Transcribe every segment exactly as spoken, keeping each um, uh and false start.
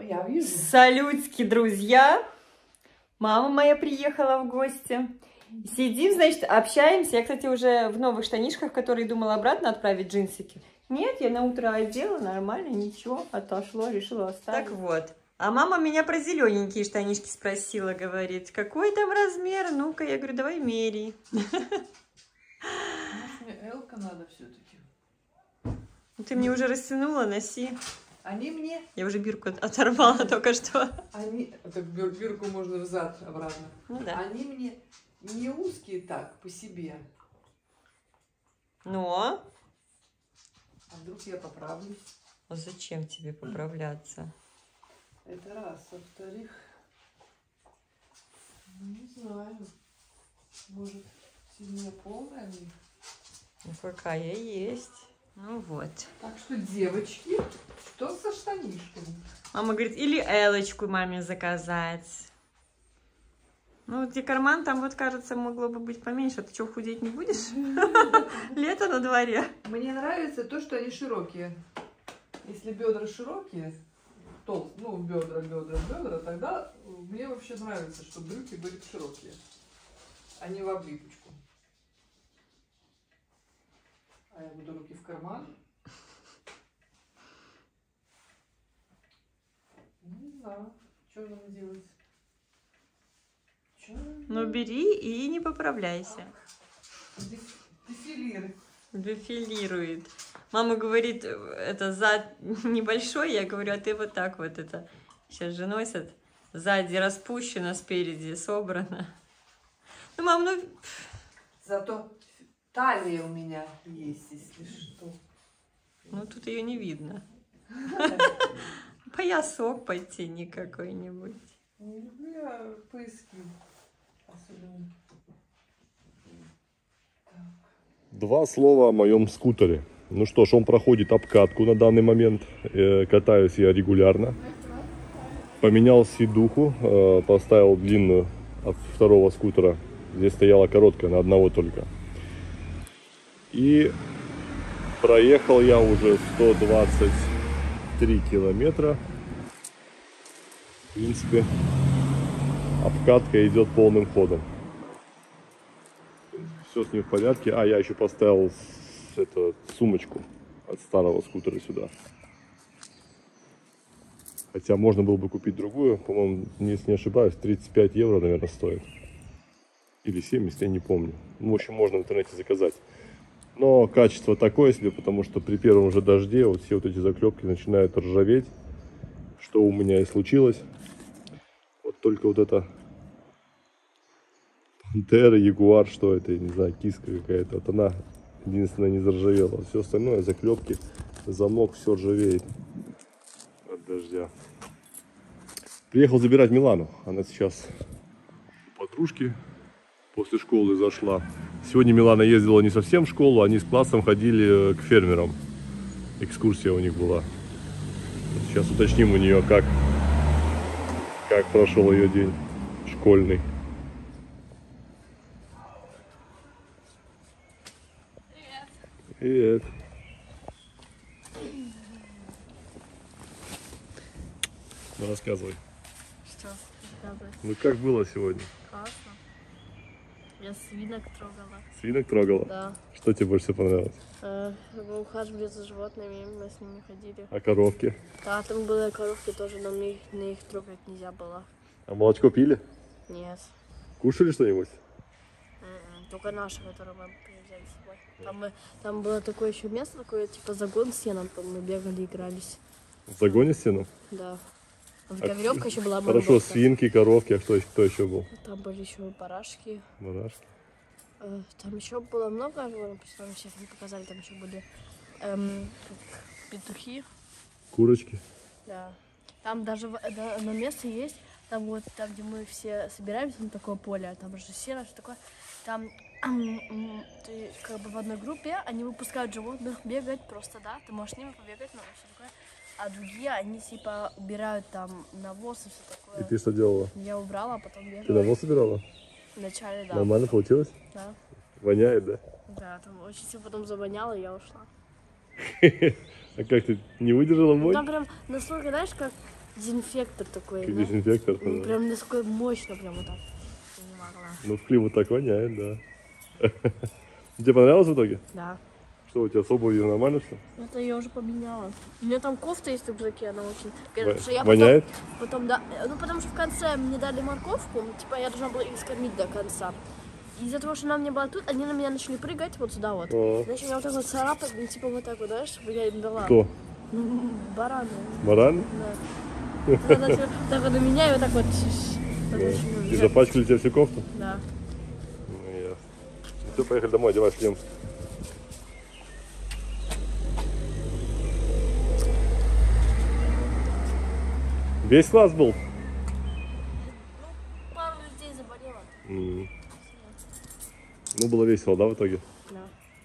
Я вижу. Салютки, друзья. Мама моя приехала в гости. Сидим, значит, общаемся. Я, кстати, уже в новых штанишках, которые думала обратно отправить, джинсики. Нет, я на утро одела, нормально, ничего, отошло, решила оставить. Так вот. А мама меня про зелененькие штанишки спросила, говорит, какой там размер? Ну-ка, я говорю, давай мерей. Может, мне элка надо все-таки. Ты мне уже растянула, носи. Они мне... Я уже бирку оторвала только что. Они... Так бирку можно взад обратно. Ну да. Они мне не узкие так, по себе. Но... А вдруг я поправлюсь? А зачем тебе поправляться? Это раз. Во-вторых, ну, не знаю. Может, сильно полная в них? Ну, какая есть. Ну вот. Так что, девочки, что со штанишками? Мама говорит, или элочку маме заказать. Ну, вот где карман, там вот, кажется, могло бы быть поменьше. А ты что, худеть не будешь? Лето на дворе. Мне нравится то, что они широкие. Если бедра широкие, толст, ну, бедра, бедра, бедра, тогда мне вообще нравится, чтобы брюки были широкие, а не в облипочку. А я буду руки в карман. Не знаю, что нам делать. Что Ну, бери и не поправляйся. Дефилируй. Дефилирует. Мама говорит, это зад небольшой, я говорю, а ты вот так вот это сейчас же носят. Сзади распущено, спереди собрано. Ну, мам, ну... Зато талия у меня есть, если что. Ну, тут ее не видно. Поясок потяни какой-нибудь. Не люблю я пояски. Особенно. Два слова о моем скутере. Ну что ж, он проходит обкатку на данный момент. Катаюсь я регулярно. Поменял сидуху, поставил длинную от второго скутера. Здесь стояла короткая, на одного только. И проехал я уже сто двадцать три километра. В принципе, обкатка идет полным ходом. Все с ним в порядке. А, я еще поставил это, сумочку от старого скутера сюда. Хотя можно было бы купить другую. По-моему, если не ошибаюсь, тридцать пять евро, наверное, стоит. Или семьдесят, я не помню. Ну, в общем, можно в интернете заказать. Но качество такое себе, потому что при первом же дожде вот все вот эти заклепки начинают ржаветь. Что у меня и случилось. Вот только вот это Пантера, Ягуар, что это, я не знаю, киска какая-то. Вот она единственное не заржавела. Все остальное, заклепки, замок, все ржавеет от дождя. Приехал забирать Милану. Она сейчас у подружки после школы зашла. Сегодня Милана ездила не совсем в школу, они с классом ходили к фермерам. Экскурсия у них была. Сейчас уточним у нее, как, как прошел ее день школьный. Привет. Ну, рассказывай. Что рассказывать? Ну, как было сегодня? Классно. Я свинок трогала. Свинок трогала? Да. Что тебе больше всего понравилось? Э, мы ухаживали за животными, мы с ними ходили. А коровки? Да, там были коровки тоже, но мне их, на их трогать нельзя было. А молочко пили? Нет. Кушали что-нибудь? М-м, только наши, которые мы взяли с собой. Там, мы, там было такое еще место, такое типа загон с сеном, там мы бегали, игрались. В загоне с сеном? Да. Вот А такая веревка еще была. Хорошо, бамбовка. свинки, коровки, а кто, кто еще был? Там были еще барашки. Барашки. Э, Там еще было много, мы потом сейчас не показали, там еще были эм, как петухи. Курочки. Да. Там даже в- да, одно место есть, там вот, там, где мы все собираемся, на такое поле, там же сено, что такое. Там м, м, ты как бы в одной группе, они выпускают животных бегать просто, да, ты можешь с ними побегать, но все такое. А другие, они типа убирают там навоз и все такое. И ты что делала? Я убрала, а потом бегала. Ты навоз собирала? Вначале, да. Нормально получилось? Да. Воняет, да? Да, там очень сильно потом завоняло, и я ушла. А как ты не выдержала вонь? Там прям настолько, знаешь, как дезинфектор такой. Как да? дезинфектор. Ну, Да. прям насколько мощно, прям вот так. Я не могла. Ну, в Климу так воняет, да. Тебе понравилось в итоге? Да. Что, у тебя с обувью нормально все? Это я уже поменяла. У меня там кофта есть в рюкзаке, она очень... Говорят, Во- что я воняет? Потом, потом, да. Ну, потому что в конце мне дали морковку, типа я должна была их скормить до конца. И из-за того, что она у меня была тут, они на меня начали прыгать вот сюда вот. О. Значит, я вот так вот царапать, ну, типа вот так вот, да, чтобы я им дала. Кто? Ну, бараны. Баран? Да. Тогда начали так вот на меня и вот так вот. вот Да. очень, ну, И я- запачкали тебе всю кофту? Да. Ну, ясно. Ну, все, поехали домой, одевай шлем. Весь класс был? Пару людей заболело. М. Ну, было весело, да, в итоге? Да.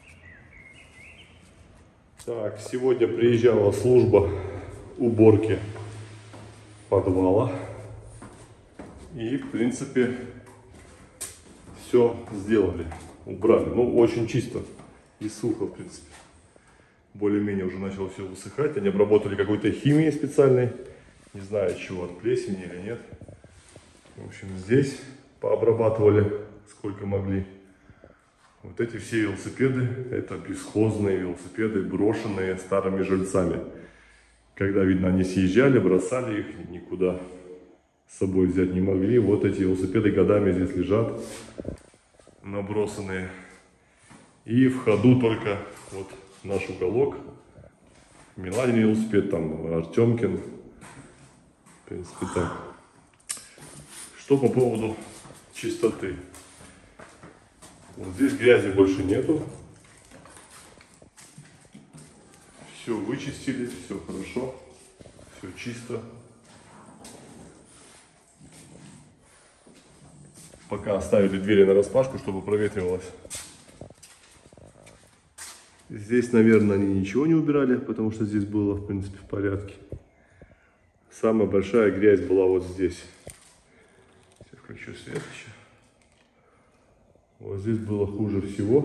Так, сегодня приезжала служба уборки подвала. И, в принципе, все сделали, убрали. Ну, очень чисто и сухо, в принципе. Более-менее уже начало все высыхать. Они обработали какой-то химией специальной. Не знаю, от чего, от плесени или нет. В общем, здесь пообрабатывали сколько могли. Вот эти все велосипеды, это бесхозные велосипеды, брошенные старыми жильцами. Когда, видно, они съезжали, бросали их, никуда с собой взять не могли. Вот эти велосипеды годами здесь лежат, набросанные. И в ходу только вот наш уголок. Миладин велосипед, там Артемкин. В принципе, так. Что по поводу чистоты? Вот здесь грязи больше нету. Все вычистили, все хорошо, все чисто. Пока оставили двери нараспашку, чтобы проветривалось. Здесь, наверное, они ничего не убирали, потому что здесь было, в принципе, в порядке. Самая большая грязь была вот здесь. Я включу свет еще. Вот здесь было хуже всего.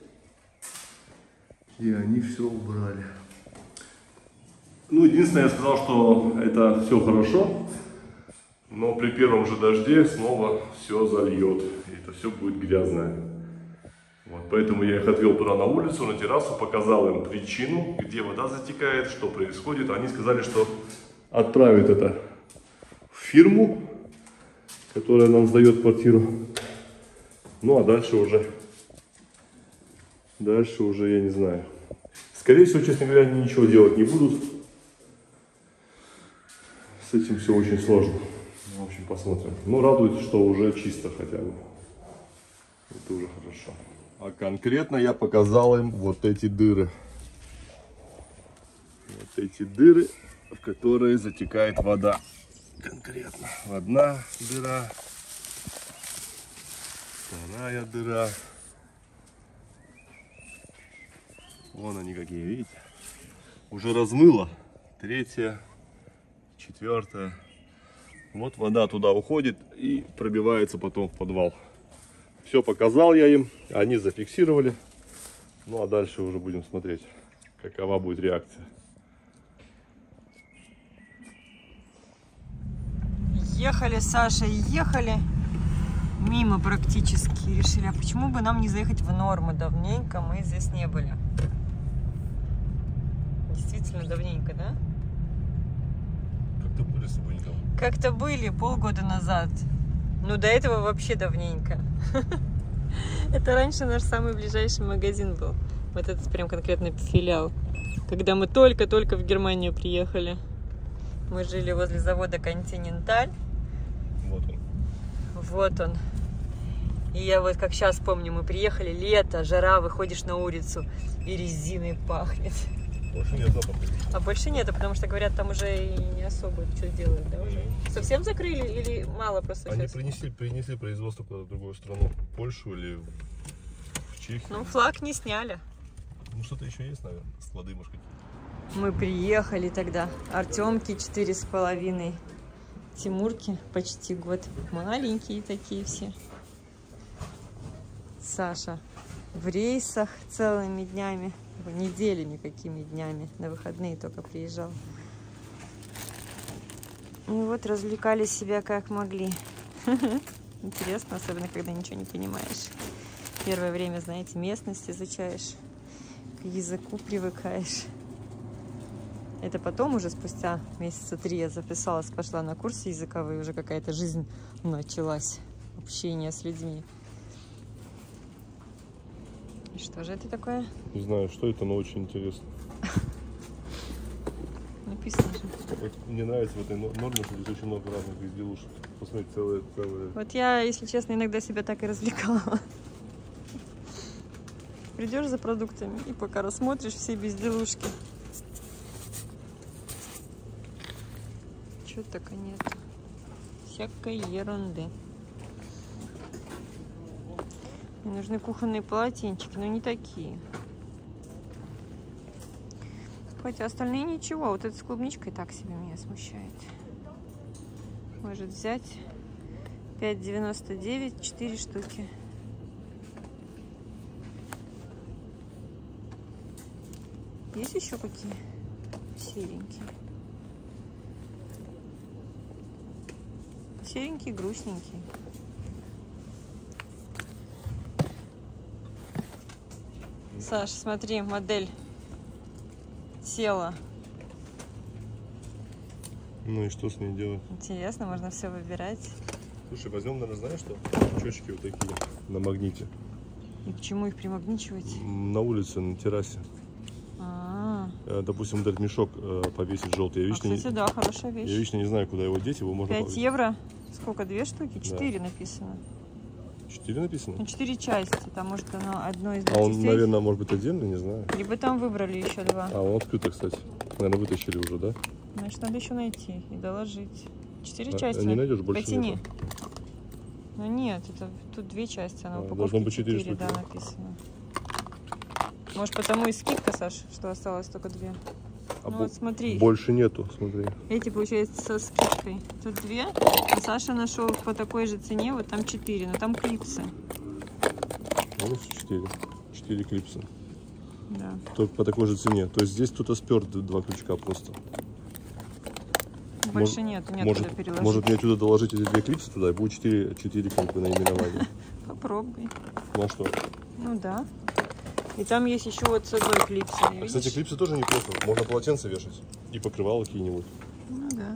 И они все убрали. Ну, единственное, я сказал, что это все хорошо. Но при первом же дожде снова все зальет. И это все будет грязное. Вот, поэтому я их отвел туда на улицу, на террасу, показал им причину, где вода затекает, что происходит. Они сказали, что отправят это в фирму, которая нам сдает квартиру. Ну, а дальше уже, дальше уже я не знаю. Скорее всего, честно говоря, они ничего делать не будут. С этим все очень сложно. В общем, посмотрим. Но радует, что уже чисто хотя бы. Это уже хорошо. А конкретно я показал им вот эти дыры. Вот эти дыры, в которые затекает вода. Конкретно. Одна дыра. Вторая дыра. Вон они какие, видите? Уже размыло. Третья, четвертая. Вот вода туда уходит и пробивается потом в подвал. Все показал я им, они зафиксировали. Ну а дальше уже будем смотреть, какова будет реакция. Ехали с Сашей, ехали мимо практически. Решили, а почему бы нам не заехать в Норму? Давненько мы здесь не были. Действительно давненько, да? Как-то были с тобой никому. Как-то были полгода назад. Ну, до этого вообще давненько. Это раньше наш самый ближайший магазин был. Вот этот прям конкретно филиал. Когда мы только-только в Германию приехали. Мы жили возле завода «Континенталь». Вот он. Вот он. И я вот как сейчас помню, мы приехали, лето, жара, выходишь на улицу и резиной пахнет. Больше нет запаха. А больше нету, потому что, говорят, там уже и не особо что делают, да, уже? Совсем закрыли или мало просто Они сейчас? принесли, принесли производство куда-то в другую страну. В Польшу или в Чехию. Ну, флаг не сняли. Ну, что-то еще есть, наверное. Склады, может, какие-то. Мы приехали тогда. Артемки четыре с половиной. Тимурки почти год. Маленькие такие все. Саша в рейсах целыми днями. Неделями какими днями. На выходные только приезжал. И вот развлекали себя как могли. Интересно, особенно когда ничего не понимаешь. Первое время, знаете, местность изучаешь, к языку привыкаешь. Это потом уже спустя месяца три я записалась, пошла на курсы языковые, уже какая-то жизнь началась, общение с людьми. И что же это такое? Не знаю, что это, но очень интересно. Написано же. Вот мне нравится в этой норме, что здесь очень много разных безделушек. Посмотрите, целые, целые. Вот я, если честно, иногда себя так и развлекала. Придешь за продуктами и пока рассмотришь все безделушки. Чего только нет. Всякой ерунды. Мне нужны кухонные полотенчики, но не такие. Хотя остальные ничего. Вот это с клубничкой так себе меня смущает. Может взять пять девяносто девять, четыре штуки. Есть еще какие? Серенькие. Серенькие, грустненькие. Саш, смотри, модель села. Ну и что с ней делать? Интересно, можно все выбирать. Слушай, возьмем, наверное, знаешь что? Крючочки вот такие на магните. И к чему их примагничивать? На улице, на террасе. А, Э, Допустим, вот этот мешок э, повесить желтый. Я а, вечно, кстати, да, хорошая не, я вещь. вечно не знаю, куда его деть, его можно пять повесить. евро. Сколько? Две штуки? Четыре написано. Четыре написано? Ну, четыре части. Там, может, оно одно из двух А он, частей. наверное, может быть отдельный, не знаю. Либо там выбрали еще два. А, он открыто, кстати. Наверное, вытащили уже, да? Значит, надо еще найти и доложить. Четыре А, части. не найдешь, больше Потяни. нету. Ну нет, это тут две части, а на А, упаковке должно быть четыре четыре, да, штуки. написано. Может, потому и скидка, Саш, что осталось только две. А Ну бо- вот смотри, Больше нету, смотри. эти, получается, со скидкой. Тут две, а Саша нашел по такой же цене, вот там четыре, но там клипсы. Ну, четыре. Четыре клипса. Да. Только по такой же цене. То есть здесь кто-то спер два крючка просто. Больше нет, нет Может, куда переложить. может мне отсюда доложить эти две клипсы туда, и будет четыре, четыре как бы наименования. Попробуй. Ну а что? Ну да. И там есть еще вот с одной клипсой, А, видишь? кстати, клипсы тоже неплохо. Можно полотенце вешать и покрывало какие-нибудь. Ну да.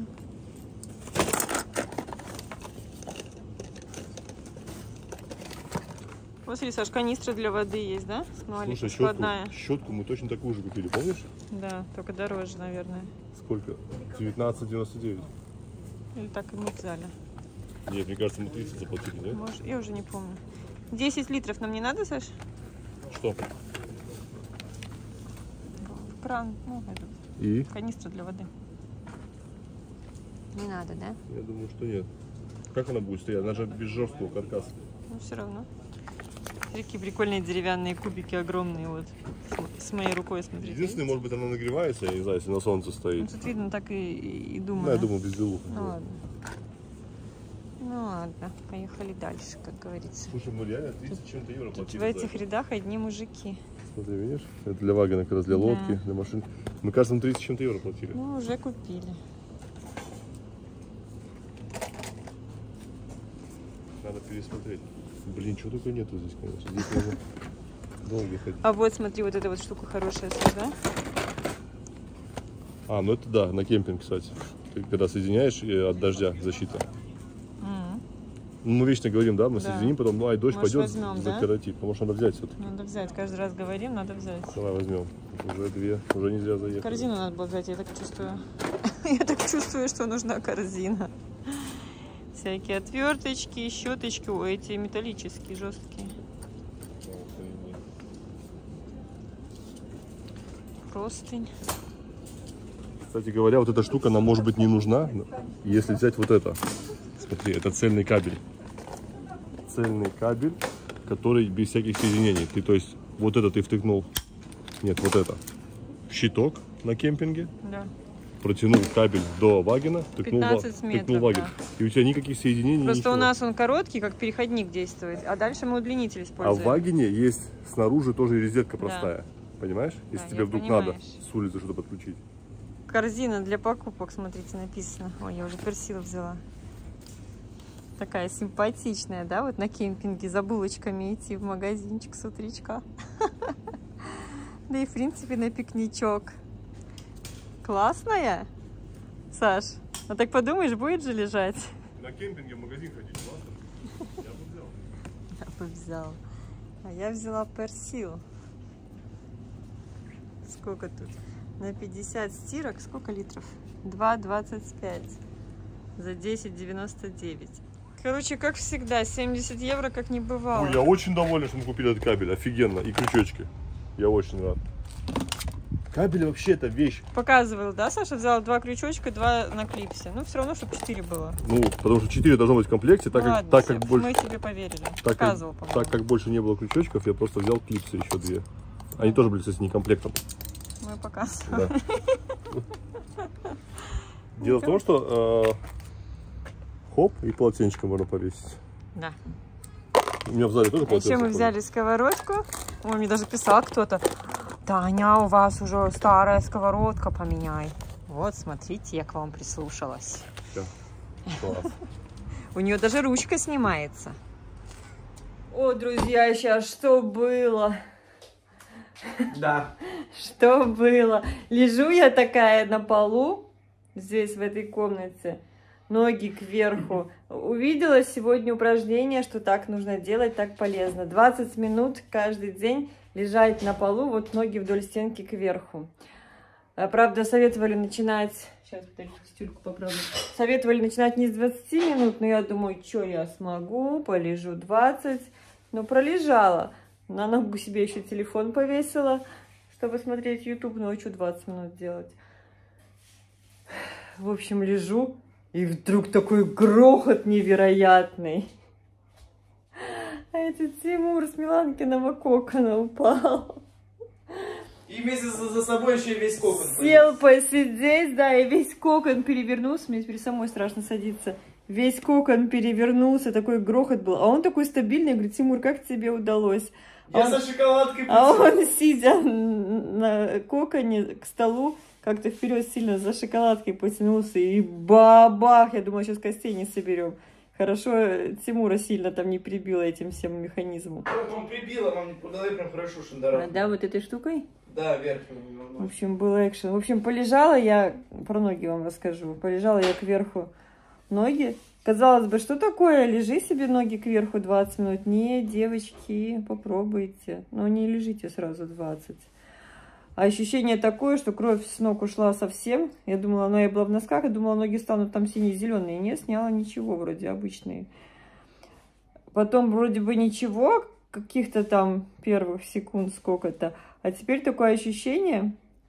Вот смотри, Саш, канистра для воды есть, да? Маленькая, Слушай, щетку, складная. щетку мы точно такую же купили, помнишь? Да, только дороже, наверное. Сколько? девятнадцать девяносто девять. Или так и мы взяли. Нет, мне кажется, мы тридцать заплатили, нет? Может, я уже не помню. десять литров нам не надо, Саш? Что? В кран, ну, этот, И? канистра для воды. Не надо, да? Я думаю, что нет. Как она будет стоять? Она же без жесткого каркаса. Ну, все равно. Такие прикольные деревянные кубики огромные, вот. С, с моей рукой, смотрите. Единственное, может быть, она нагревается, я не знаю, если на солнце Ну, стоит. тут видно, так и, и, и думаю. Ну, я да? думаю, без белуха. Ну ладно. Ну ладно, поехали дальше, как говорится. Слушай, мы реально тридцать чем-то евро Тут платили в за этих это. рядах одни мужики. Смотри, видишь? Это для вагона, как раз для Да. лодки, для машин. Мы, кажется, мы тридцать чем-то евро платили. Ну, уже купили. Надо пересмотреть. Блин, чего только нету здесь, конечно. Здесь нужно долго ходить. А вот, смотри, вот эта вот штука хорошая, да? А, ну это да, на кемпинг, кстати. Ты когда соединяешь и от дождя защита. М, Ну, мы вечно говорим, да, мы Да. соединим, потом, ну, ай, дождь Может, пойдет, возьмем, да? закоротит. Потому что надо взять все-таки. Надо взять, каждый раз говорим, надо взять. Давай возьмем. Уже две, уже нельзя заехать. Корзину надо было взять, я так чувствую. Я так чувствую, что нужна корзина. Всякие отверточки, щеточки, ой, эти металлические, жесткие. Простынь. Кстати говоря, вот эта штука нам может быть не нужна, если взять вот это. Смотри, это цельный кабель. Цельный кабель, который без всяких соединений. Ты, то есть, вот это ты втыкнул, нет, вот это, в щиток на кемпинге, Да. протянул кабель до вагина, втыкнул, ва- пятнадцать метров, втыкнул вагин. да. И у тебя никаких соединений, Просто ничего. у нас он короткий, как переходник действует, а дальше мы удлинитель А используем. в вагине есть снаружи тоже розетка простая. Понимаешь? Если Да, тебе я вдруг понимаю. надо с улицы что-то подключить. корзина для покупок, смотрите, написано. Ой, я уже персил взяла. Такая симпатичная, да, вот на кемпинге за булочками идти в магазинчик с утречка. Да и, в принципе, на пикничок. Классная, Саш? А так подумаешь, будет же лежать? На кемпинге в магазин ходить классно. Я бы взял. Я бы взял. А я взяла персил. Сколько тут? На пятьдесят стирок. Сколько литров? два двадцать пять. За десять девяносто девять. Короче, как всегда, семьдесят евро как не бывало. Ой, я очень доволен, что мы купили этот кабель. Офигенно. И крючочки. Я очень рад. Кабель вообще это вещь. Показывал, да, Саша? Взял два крючочка, два на клипсе. Ну, все равно, чтобы четыре было. Ну, потому что четыре должно быть в комплекте, так, Ладно, как, так как больше. мы тебе поверили. Так Показывал, как, по-моему. так как больше не было крючочков, я просто взял клипсы еще две. Они тоже были, кстати, не комплектом. Мы показывали. Да. Дело в том, что э, хоп, и полотенечко можно повесить. Да. У меня в зале тоже А полотенце. еще мы взяли сковородку. Ой, мне даже писал кто-то: Таня, у вас уже старая сковородка, поменяй. Вот, смотрите, я к вам прислушалась. Все. Класс. У нее даже ручка снимается. О, друзья, сейчас что было? Да. Что было? Лежу я такая на полу, здесь, в этой комнате, ноги кверху. Увидела сегодня упражнение, что так нужно делать, так полезно. двадцать минут каждый день лежать на полу, вот ноги вдоль стенки кверху. Правда, советовали начинать... Сейчас, тюльку попробую. Советовали начинать не с двадцати минут, но я думаю, что я смогу, полежу двадцать. Но пролежала. На ногу себе еще телефон повесила, чтобы смотреть YouTube, ночью двадцать минут делать. В общем, лежу, и вдруг такой грохот невероятный. А этот Тимур с Миланкиного кокона упал. И вместе за, за собой еще и весь кокон. Сел посидеть, да, и весь кокон перевернулся. Мне теперь самой страшно садиться. Весь кокон перевернулся, такой грохот был. А он такой стабильный, я говорю: Тимур, как тебе удалось? Я а со он, шоколадкой. А он, сидя на коконе к столу, как-то вперед сильно за шоколадкой потянулся. И бабах! Я думала, сейчас костей не соберем. Хорошо, Тимура сильно там не прибило этим всем механизмом. Он прибило, вам по голове прям хорошо шандарахнуло. А, да, вот этой штукой? Да, верхнюю. В общем, был экшен. В общем, полежала я, про ноги вам расскажу, полежала я кверху ноги. Казалось бы, что такое? Лежи себе ноги кверху двадцать минут. Нет, девочки, попробуйте. Но не лежите сразу двадцать. А ощущение такое, что кровь с ног ушла совсем. Я думала, ну я была в носках, я думала, ноги станут там синие-зеленые. Не, сняла ничего, вроде обычные. Потом вроде бы ничего, каких-то там первых секунд сколько-то. А теперь такое ощущение,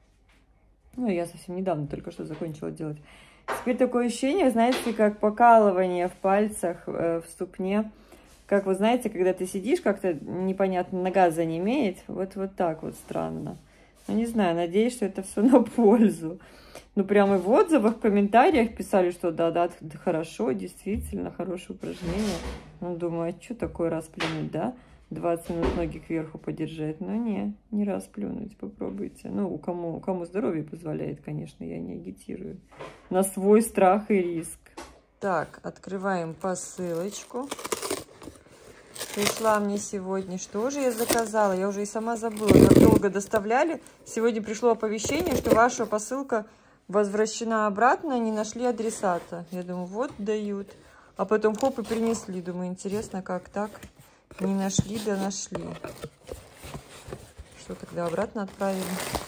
ну я совсем недавно только что закончила делать. Теперь такое ощущение, знаете, как покалывание в пальцах, э, в ступне. Как вы знаете, когда ты сидишь, как-то непонятно, нога занемеет. Вот, вот так вот странно. Ну, не знаю, надеюсь, что это все на пользу. Ну, прямо в отзывах, в комментариях писали, что да-да, хорошо, действительно, хорошее упражнение. Ну, думаю, а что такое расплюнуть, да? двадцать минут ноги кверху подержать. Ну, не, не расплюнуть, попробуйте. Ну, у кому, у кому здоровье позволяет, конечно, я не агитирую. На свой страх и риск. Так, открываем посылочку. Пришла мне сегодня, что же я заказала? Я уже и сама забыла, как долго доставляли. Сегодня пришло оповещение, что ваша посылка возвращена обратно, не нашли адресата. Я думаю, вот дают. А потом хоп и принесли. Думаю, интересно, как так? Не нашли, да нашли. Что тогда обратно отправили?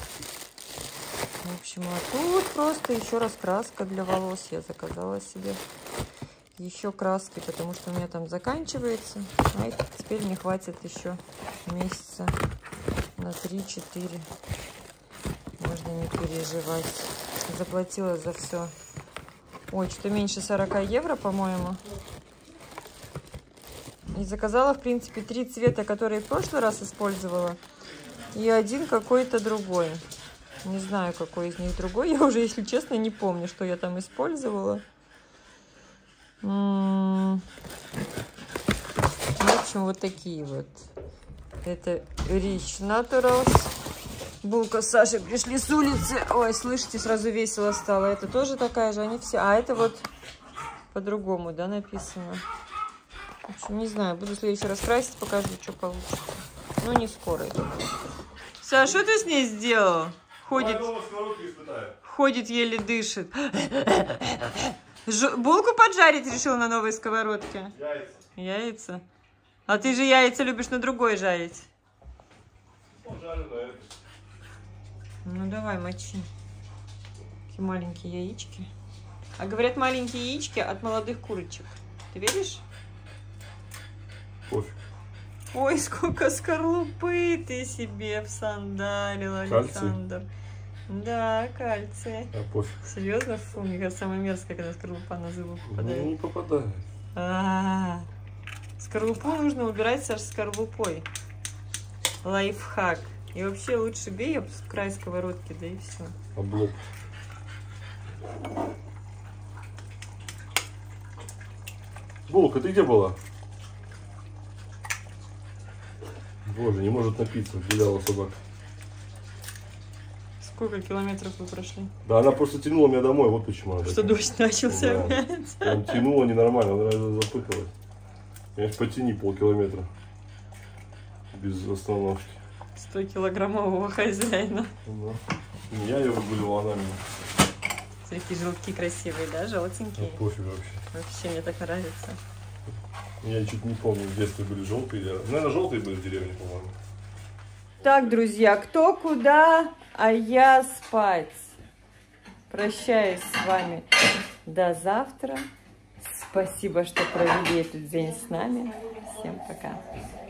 В общем, а тут просто еще раз краска для волос. Я заказала себе еще краски, потому что у меня там заканчивается. А теперь мне хватит еще месяца на три-четыре. Можно не переживать. Заплатила за все. Ой, что-то меньше сорока евро, по-моему. И заказала, в принципе, три цвета, которые в прошлый раз использовала. И один какой-то другой. Не знаю, какой из них другой. Я уже, если честно, не помню, что я там использовала. В общем, вот такие вот. Это Rich Naturals. Булка с Сашей пришли с улицы. Ой, слышите, сразу весело стало. Это тоже такая же, они все. А это вот по-другому, да, написано. В общем, не знаю, буду в следующий раз красить, покажу, что получится. Ну, не скоро. Саш, что ты с ней сделал? Ходит, ходит еле дышит. Ж... Булку поджарить решил на новой сковородке? Яйца. Яйца? А ты же яйца любишь на другой жарить. Пожарю на это. Ну, давай, мочи. Такие маленькие яички. А говорят, маленькие яички от молодых курочек. Ты веришь? Пофиг. Ой, сколько скорлупы ты себе всандалил, Александр. Кальций? Да, кальций. А пофиг. Серьезно? Фу, мне кажется, самое мерзкое, когда скорлупа на зубы попадает. Ну, не попадает. А -а -а. Скорлупу нужно убирать, Саш, скорлупой. Лайфхак. И вообще лучше бей об край сковородки, да и все. Облом. Булка, ты где была? Боже, не может напиться, гуляла собака. Сколько километров вы прошли? Да, она просто тянула меня домой, вот почему она. Что дождь начался да. опять? Прям тянула ненормально, она запыхалась. Я потяни полкилометра. Без остановки. сто килограммового хозяина. Да. Я ее выгуливала, она меня. Такие желтки красивые, да? Желтенькие. Ну, пофиг вообще. Вообще мне так нравится. Я чуть не помню, в детстве были желтые. Наверное, желтые были в деревне, по-моему. Так, друзья, кто куда, а я спать. Прощаюсь с вами до завтра. Спасибо, что провели этот день с нами. Всем пока.